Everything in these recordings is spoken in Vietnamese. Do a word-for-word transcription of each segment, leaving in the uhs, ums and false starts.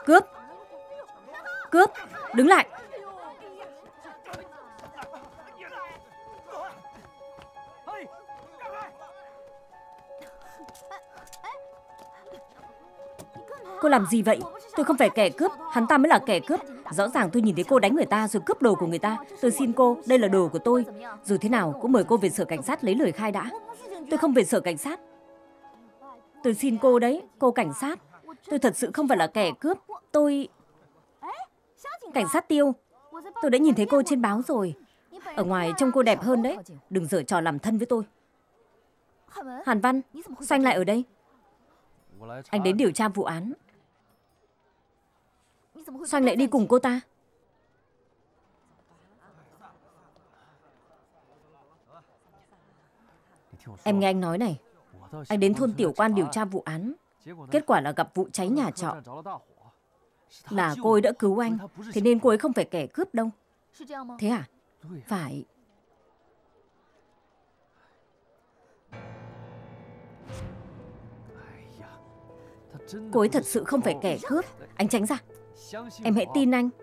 Cướp! Cướp! Đứng lại! Cô làm gì vậy? Tôi không phải kẻ cướp, hắn ta mới là kẻ cướp. Rõ ràng tôi nhìn thấy cô đánh người ta rồi cướp đồ của người ta. Tôi xin cô, đây là đồ của tôi. Dù thế nào cũng mời cô về sở cảnh sát lấy lời khai đã. Tôi không về sở cảnh sát. Tôi xin cô đấy, cô cảnh sát. Tôi thật sự không phải là kẻ cướp. Tôi... Cảnh sát Tiêu, tôi đã nhìn thấy cô trên báo rồi. Ở ngoài trông cô đẹp hơn đấy. Đừng giở trò làm thân với tôi. Hàn Văn, sao anh lại ở đây? Anh đến điều tra vụ án. Sao anh lại đi cùng cô ta? Em nghe anh nói này. Anh đến thôn Tiểu Quan điều tra vụ án. Kết quả là gặp vụ cháy nhà trọ. Là cô ấy đã cứu anh. Thế nên cô ấy không phải kẻ cướp đâu. Thế à? Phải. Cô ấy thật sự không phải kẻ cướp. Anh tránh ra. Em hãy tin anh.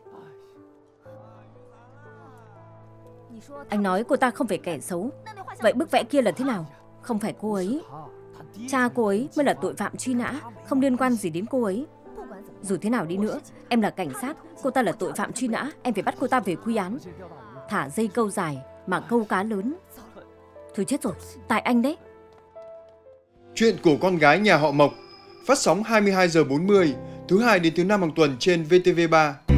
Anh nói cô ta không phải kẻ xấu. Vậy bức vẽ kia là thế nào? Không phải cô ấy. Cha cô ấy mới là tội phạm truy nã. Không liên quan gì đến cô ấy. Dù thế nào đi nữa, em là cảnh sát. Cô ta là tội phạm truy nã. Em phải bắt cô ta về quy án. Thả dây câu dài mà câu cá lớn. Thôi chết rồi, tại anh đấy. Chuyện của con gái nhà họ Mộc phát sóng hai mươi hai giờ bốn mươi thứ hai đến thứ năm hàng tuần trên vê tê vê ba.